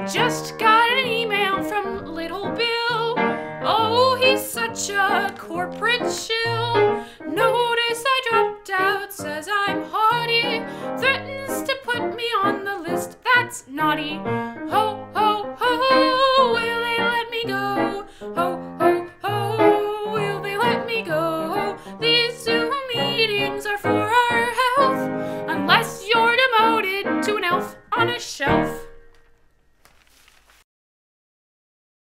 Just got an email from Little Bill. Oh, he's such a corporate shill. Notice I dropped out, says I'm haughty. Threatens to put me on the list, that's naughty. Ho, ho, ho, will they let me go? Ho, ho, ho, will they let me go? These Zoom meetings are for